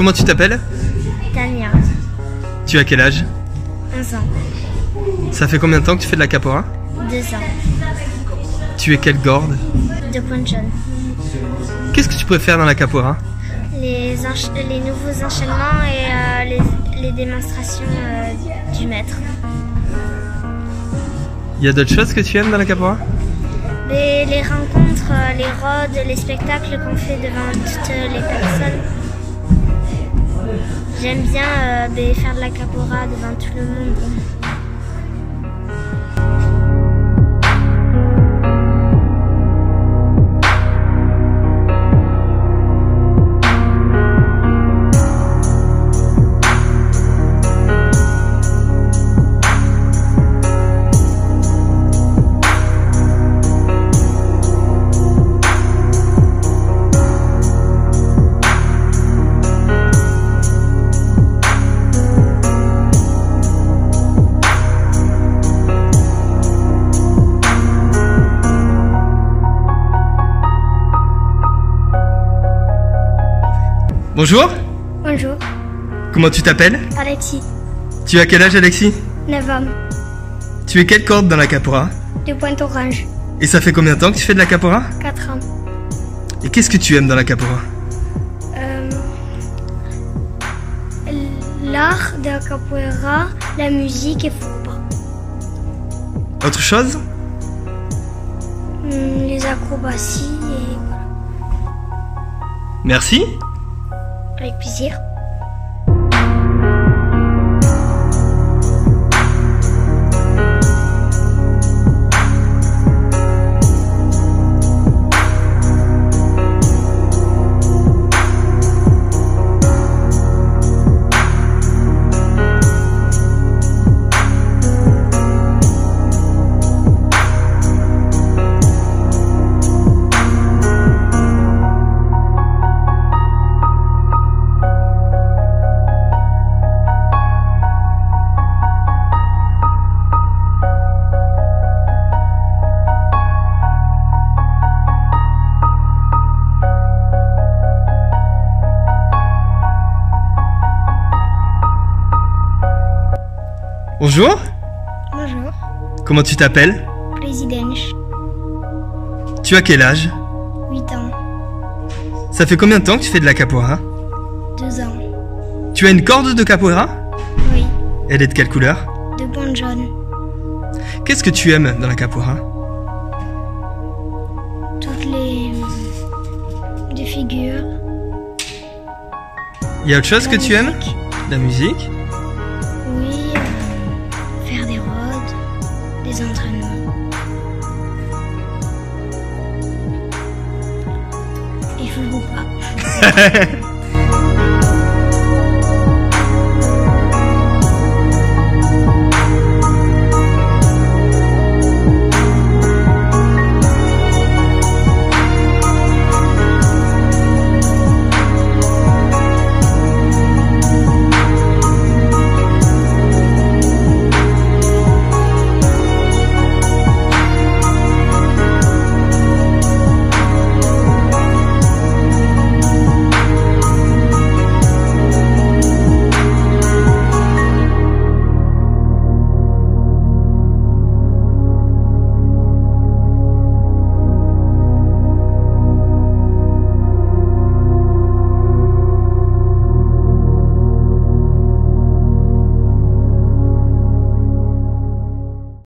Comment tu t'appelles? Tania, Tu as quel âge? 11 ans, Ça fait combien de temps que tu fais de la capoeira? 2 ans, Tu es quelle corde? de Pointe-Jaune. Qu'est-ce que tu préfères dans la capoeira? Les nouveaux enchaînements et les démonstrations du maître. Il y a d'autres choses que tu aimes dans la capoeira? Les rencontres, les rods, les spectacles qu'on fait devant toutes les personnes. J'aime bien faire de la capoeira devant tout le monde. Bonjour, Bonjour, comment tu t'appelles? Alexis, Tu as quel âge, Alexis? 9 ans, Tu es quelle corde dans la capoeira? de Pointe-Orange, Et ça fait combien de temps que tu fais de la capoeira? 4 ans. Et qu'est-ce que tu aimes dans la capoeira? L'art de la capoeira, la musique et football. Autre chose? Les acrobaties et voilà. Merci. Avec plaisir. Bonjour, Bonjour, comment tu t'appelles? Présidente, Tu as quel âge? 8 ans, Ça fait combien de temps que tu fais de la capoeira? 2 ans. Tu as une corde de capoeira? Oui, Elle est de quelle couleur? de Pointe-Jaune. Qu'est-ce que tu aimes dans la capoeira? Toutes les figures. Il y a autre chose que tu aimes? Musique. La musique? Oui, faire des rods, des entraînements. Il faut pas.